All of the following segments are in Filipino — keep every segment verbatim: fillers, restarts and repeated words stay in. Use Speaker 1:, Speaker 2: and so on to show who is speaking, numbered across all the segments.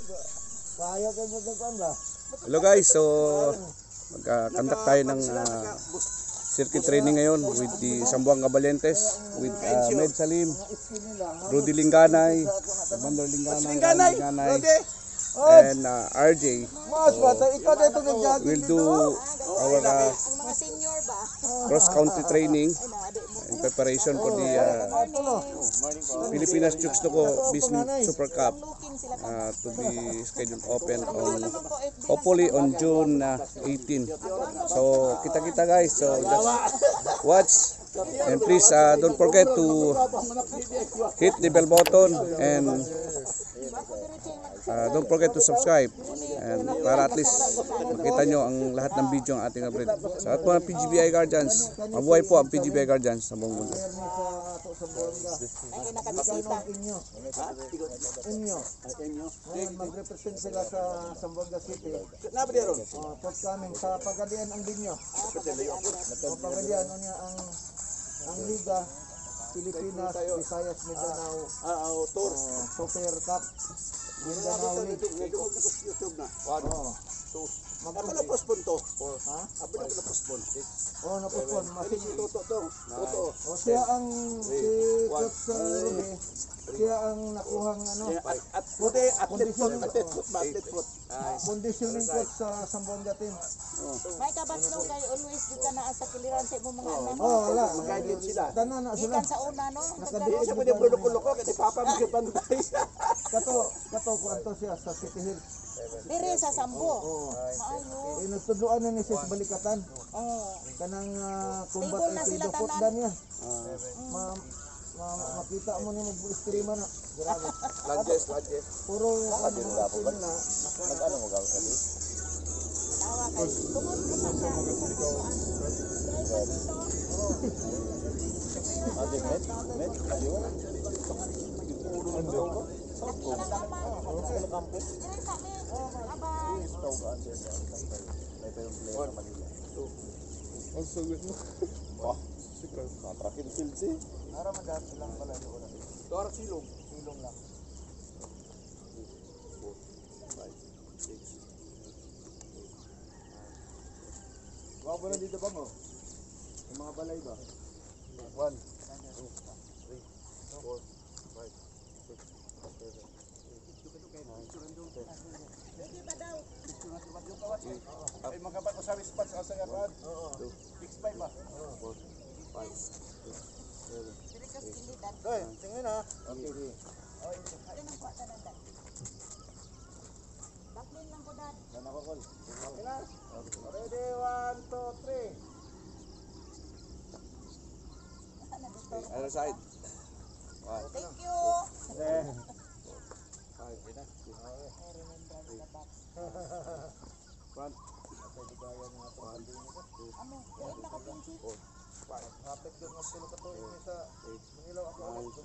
Speaker 1: Kaya kayo magkakuan ba?
Speaker 2: Hello guys, so magka-conduct tayo ng uh, circuit training ngayon with the Sambuanga Valientes, with uh, Med Salim, Rudy Linganay, Commander Linganay, Linganay, and uh, R J. So, we'll do our uh, cross-country training in preparation for the uh, Pilipinas Chukstoko Business Super Cup uh, to be scheduled open on hopefully on June uh, eighteenth. So kita-kita guys, so just watch and please uh, don't forget to hit the bell button and uh, don't forget to subscribe and para at least makita nyo ang lahat ng video ng ating upload. Sa at mga P G B I Guardians, mabuhay po ang P G B I Guardians sa buong mundo.
Speaker 1: Mag-represent sila sa Sambuanga City. Oh, forthcoming sa Pagadian ang binyo. O Pagadian niya ang ang Liga Pilipinas, Visayas, Mindanao Tour Super Cup Mindanao League. YouTube na. Oh. So, magkano na postpone to? Ha? Abi na na postpone. Oh, na postpone. Masin toto to. Toto. O siya ang si Coach Rudy. Siya ang nakuhang ano? At puti athlete foot, athlete foot, athlete foot. Conditioning coach sa Sambuanga team.
Speaker 3: May kabatlong kay always di ka naa sa kiliran sa imong mga anak.
Speaker 1: Oh, wala. Mag-guide sila. Tanan na sila.
Speaker 3: Ikan sa una no.
Speaker 1: Nakadikit sa pwede brulo-kulo kay papa mo gipantay. Kato, kato ko anto siya sa City Hill.
Speaker 3: Dire sa Sambo. Maayo.
Speaker 1: Inutudloan na ni sa balikatan.
Speaker 3: Oh.
Speaker 1: Kanang uh, combat
Speaker 3: Stable na
Speaker 1: ay
Speaker 3: sila
Speaker 1: pidopot
Speaker 3: tanan.
Speaker 1: dan niya. Ma, ma makita mo ni mag-streama na. Grabe.
Speaker 4: Lunges, lunges.
Speaker 1: Puro ano mo na.
Speaker 4: Nag-ano mo gawin kali?
Speaker 3: Tawa kay. Kumunta na siya.
Speaker 4: Ate met, met, ayo. Puro lang daw ba?
Speaker 3: Sakto na naman.
Speaker 4: Sa kampo.
Speaker 3: Dire sa mi. Abay.
Speaker 4: Tawag ka ante sa kampo. May pero player na Manila.
Speaker 2: Ang sugit mo.
Speaker 4: Wah, sikal. Katrakin field si.
Speaker 1: Ara man dapat lang pala doon.
Speaker 4: Dora silong.
Speaker 1: Silong lang. Wala ba na dito ba mo? Yung mga balay ba?
Speaker 4: One, two, three, four, five, six, seven,
Speaker 3: Pwede ba daw?
Speaker 4: ay makapat ko sa spots sa sayakan. Oo. six five ba? four, five, six, seven.
Speaker 3: Dire ka skilidan.
Speaker 1: Doy, tingin ha.
Speaker 4: Okay, di.
Speaker 3: Ano nang kuha tanan dad? Baklin lang ko dad.
Speaker 4: Dan ako call.
Speaker 1: Okay na. Ready, one, two, three.
Speaker 2: Other side.
Speaker 3: Thank you.
Speaker 1: Eh.
Speaker 4: Five, ina.
Speaker 2: Front.
Speaker 3: Ano? Wait na ka pinsi.
Speaker 1: Hapit yung mga silo ka to. Ini sa Mangilaw ako.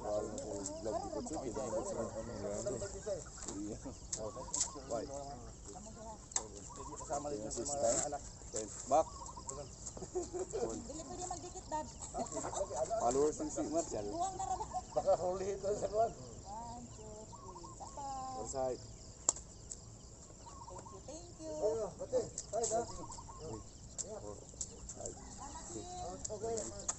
Speaker 2: Five.
Speaker 4: Kasama rin sa mga anak.
Speaker 2: Ten. Back.
Speaker 3: Dili pwede magdikit dad.
Speaker 2: Followers ng si Marshall.
Speaker 3: Buwang na ra ba?
Speaker 1: Baka huli ito sa kuwan.
Speaker 3: One, two, three. Tapa.
Speaker 2: Other side.
Speaker 3: Thank you, thank you.
Speaker 1: Oh, pati. Ay, da. Okay.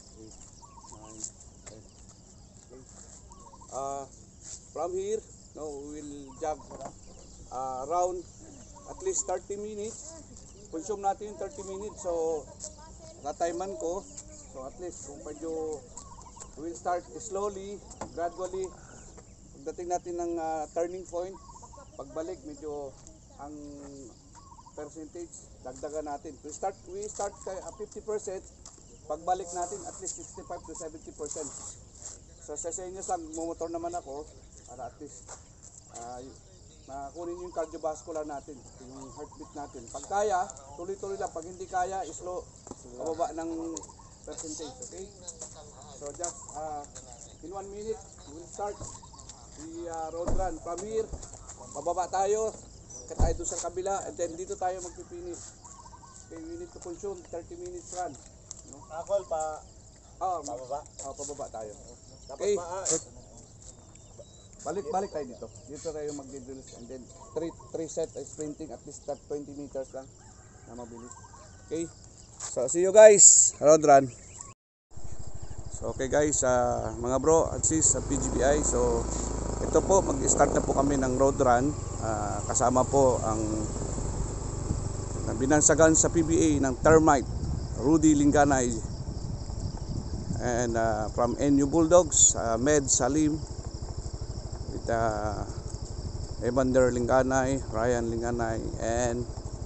Speaker 2: Uh, from here, no, we will jog uh, around at least thirty minutes. Consume natin yung thirty minutes. So, natayman ko. So, at least, kung medyo we'll start slowly, gradually. Pagdating natin ng uh, turning point, pagbalik, medyo ang percentage, dagdagan natin. We start, we start uh, fifty percent. Pagbalik natin, at least sixty-five to seventy percent. So sa inyo lang, mumotor naman ako para at least uh, makunin yung cardiovascular natin, yung heartbeat natin. Pag kaya, tuloy-tuloy lang. Pag hindi kaya, slow, pababa ng percentage, okay? So just uh, in one minute, we'll start the uh, road run. From here, pababa tayo, kaya tayo doon sa kabila, and then dito tayo magpipinish. Okay, we need to consume thirty minutes run. No?
Speaker 1: Akol pa.
Speaker 2: Oh,
Speaker 1: Pababa?
Speaker 2: Oh, pababa tayo.
Speaker 1: Dapat
Speaker 2: Okay.
Speaker 1: ma
Speaker 2: Balik-balik tayo dito. Dito tayo mag-drills and then three three set ay sprinting at least twenty meters lang na mabilis. Okay. So see you guys. Road run. So okay guys, uh, mga bro at sis sa P G B I. So ito po, mag-start na po kami ng road run. Uh, kasama po ang binansagan sa P B A ng Termite, Rudy Linganay. And uh, from N U Bulldogs, uh, Med Salim. With uh, Evander Linganay, Ryan Linganay, and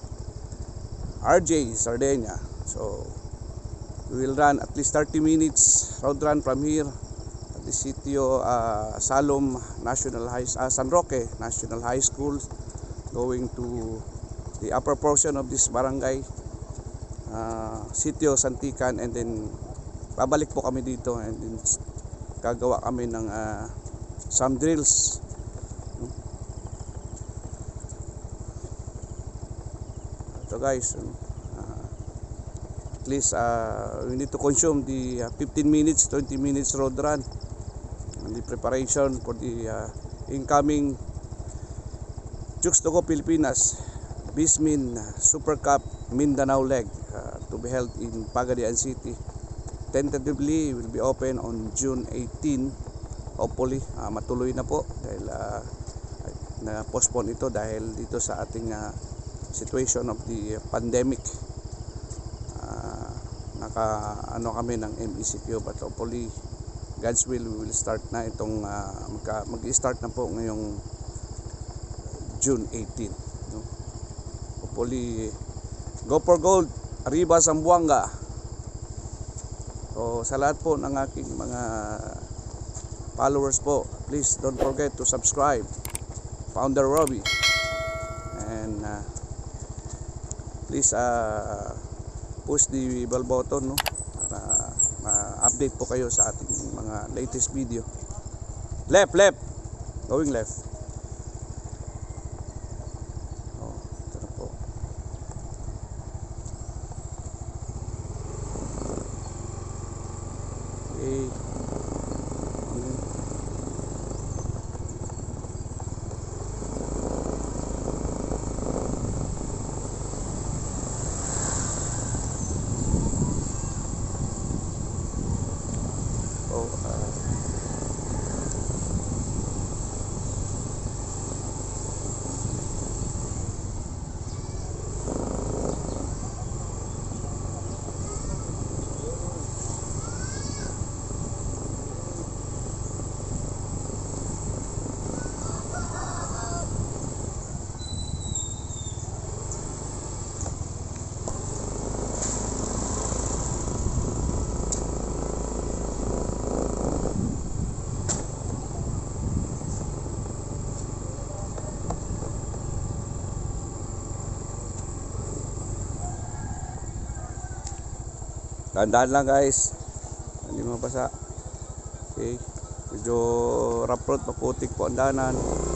Speaker 2: R J Sardenia. So we will run at least thirty minutes road run from here at the sitio uh, Salom National High uh, San Roque National High School, going to the upper portion of this barangay, uh, sitio Santican, and then babalik po kami dito and then gagawa kami ng uh, some drills. So guys, uh, at least uh, we need to consume the uh, fifteen minutes, twenty minutes road run and the preparation for the uh, incoming Jukes to Go Pilipinas Bismin Super Cup Mindanao leg uh, to be held in Pagadian City. Tentatively will be open on June eighteenth. Hopefully uh, matuloy na po dahil uh, na-postpone ito dahil dito sa ating uh, situation of the pandemic. Uh, naka ano kami ng M E C Q, but hopefully God's will, we will start na itong uh, mag-start na po ngayong June eighteenth, no? Hopefully go for gold, arriba Zamboanga. So sa lahat po ng aking mga followers po, please don't forget to subscribe Founder Robbie, and uh, please uh, push the bell button, no, para ma-update po kayo sa ating mga latest video. Left, left, going left. Oh, ito na po. Okay. Tandaan lang guys, hindi mabasa. Okay, medyo rough road, maputik po ang daanan.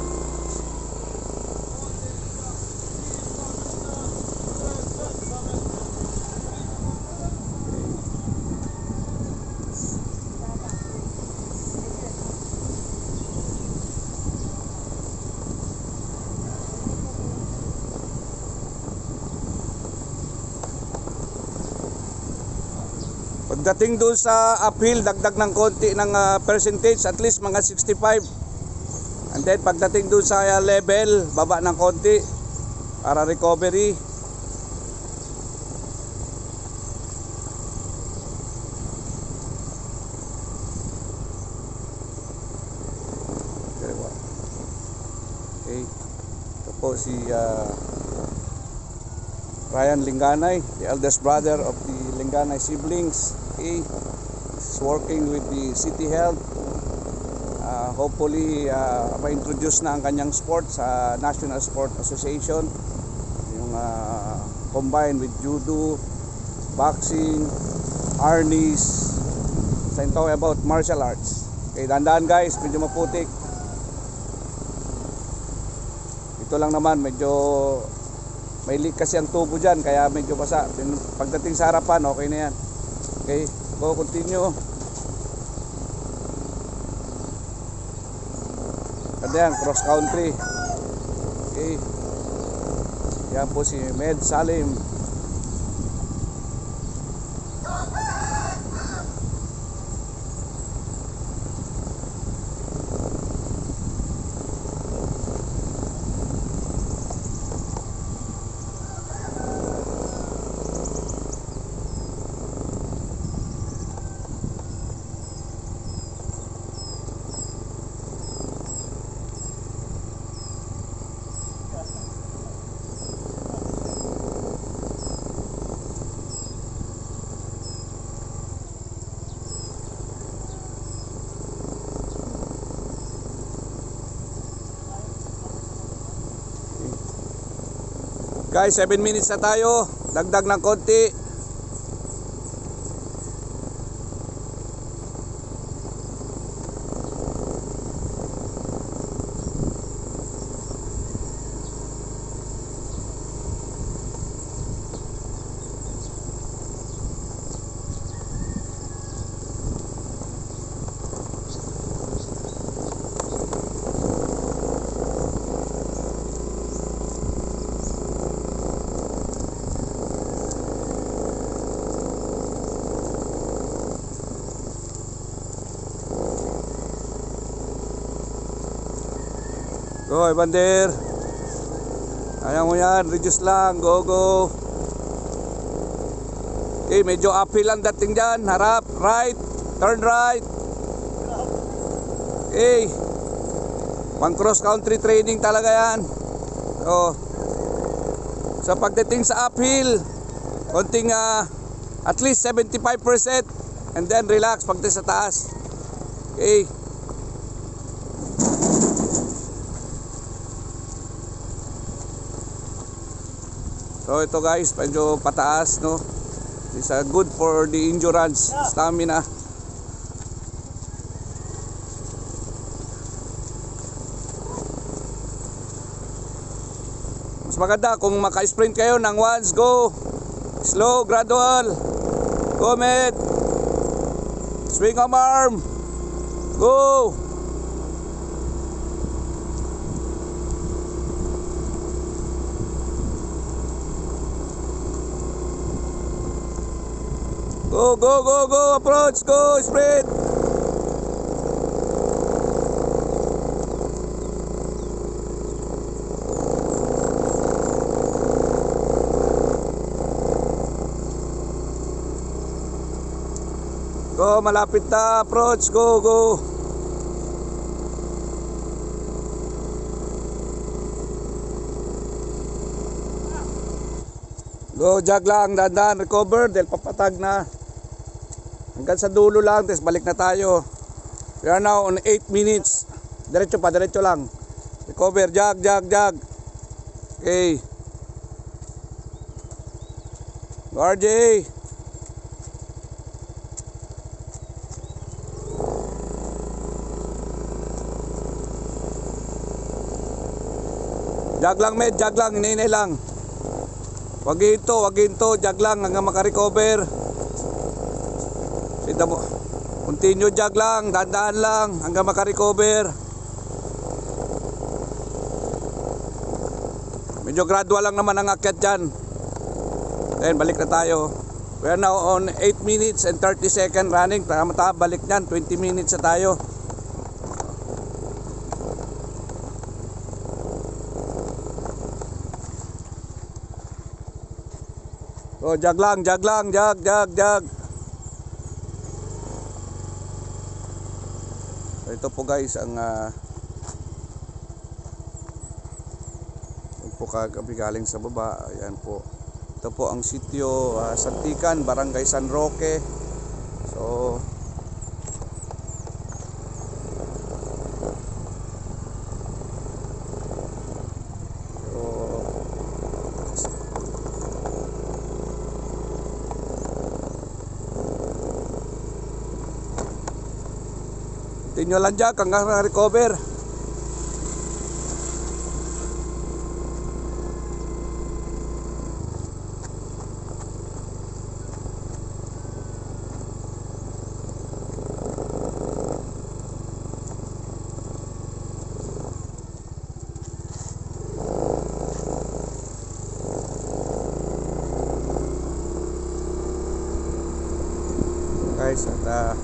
Speaker 2: Pagdating doon sa uphill, dagdag ng konti ng uh, percentage, at least mga sixty-five. And then pagdating doon sa uh, level, baba ng konti para recovery. Okay, ito po si uh, Ryan Linganay, the eldest brother of the Linganay siblings. Okay, he's working with the City Health. Uh, hopefully, uh, ma-introduce na ang kanyang sport sa National Sport Association. Yung uh, combined with judo, boxing, arnis. So, I'm talking about martial arts. Okay, dandaan guys, medyo maputik. Ito lang naman, medyo may leak kasi ang tubo dyan, kaya medyo basa. Pagdating sa harapan, okay na yan. Okay, go, continue. Maganda yan, cross country. Okay. Yan po si Med Salim. Guys, seven minutes na tayo. Dagdag ng konti. Go, Evander. Ayaw mo yan, reduce lang, go, go. Okay, medyo uphill ang dating dyan. Harap, right, turn right. Okay. Pang cross country training talaga yan. So, sa pagdating sa uphill, konting uh, at least seventy-five percent. And then relax pagdating sa taas. Okay. So ito guys, medyo pataas, no. It's uh, good for the endurance, stamina. Mas maganda kung maka-sprint kayo ng once, go. Slow, gradual. Go, Med. Swing arm arm. Go. Go, go, go, go, approach, go, sprint. Go, malapit na, approach, go, go. Go, jog lang, dandan, recover, dahil papatag na. Hanggang sa dulo lang, tapos balik na tayo. We are now on eight minutes. Diretso pa, diretso lang. Recover, jog, jog, jog. Okay. R J. Jog lang, Med, jog lang, hinay-hinay lang. Wag hinto, wag hinto, jog lang hanggang makarecover. Sita mo. Continue jog lang, dandaan lang hanggang makarecover. Medyo gradual lang naman ang akyat dyan. Then balik na tayo. We are now on eight minutes and thirty seconds running. Tama-tama, balik nyan, twenty minutes na tayo. Oh, jog lang, jog lang, jog, jog, jog. Ito po guys ang uh, ito po kagabi galing sa baba. Ayan po. Ito po ang sitio uh, Santikan, Barangay San Roque. So Tinyo lang dyan hanggang recover. guys at ah,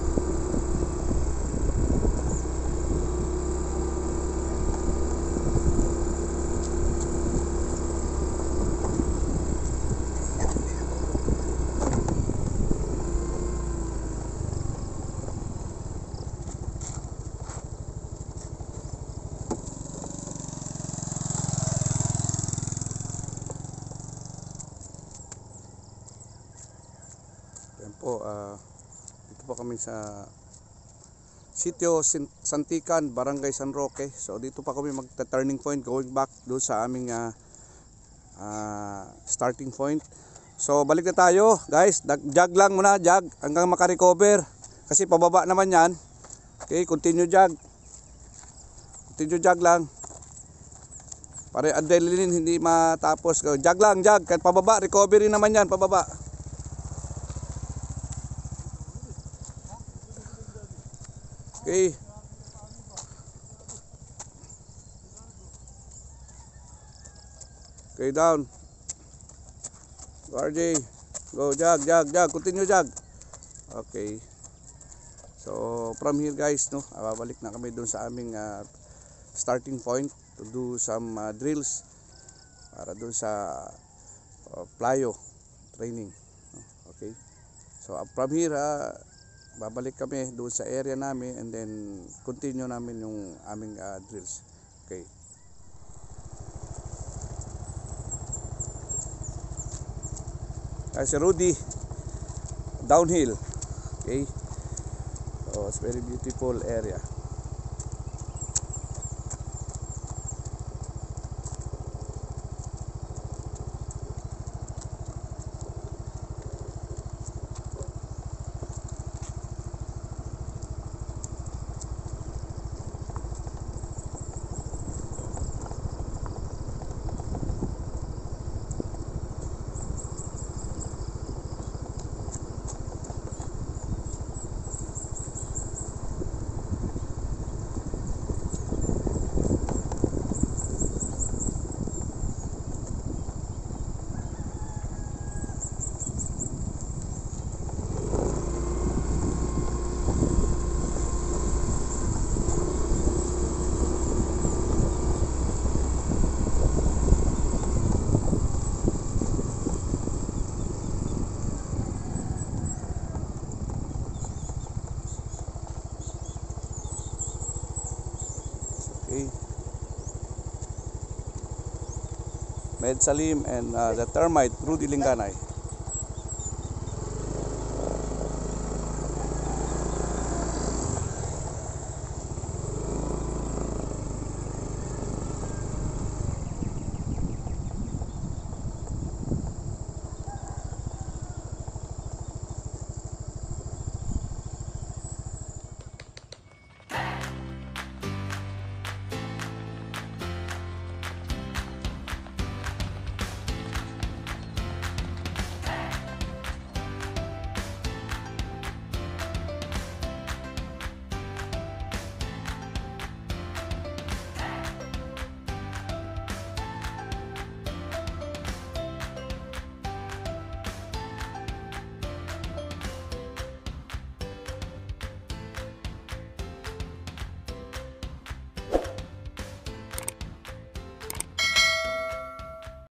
Speaker 2: yan po, ah, dito po kami sa Sitio Sin- Santican, Barangay San Roque. So dito pa kami magta-turning point going back doon sa aming ah, ah, starting point. So balik na tayo guys, jog lang muna, jog hanggang makarecover kasi pababa naman yan. Okay, continue jog. Continue jog lang. Para adrenaline hindi matapos. Jog lang, jog kahit pababa, recovery naman yan, pababa. Okay. Okay, down. Go R J. Go, jog, jog, jog. Continue jog. Okay. So, from here guys, no, babalik na kami doon sa aming uh, starting point to do some uh, drills para doon sa uh, plyo training. Okay. So, uh, from here, uh, babalik kami doon sa area namin and then continue namin yung aming uh, drills. Okay. Guys, si Rudy downhill. Okay. So it's very beautiful area. Okay. Med Salim and uh, the termite Rudy Linganay.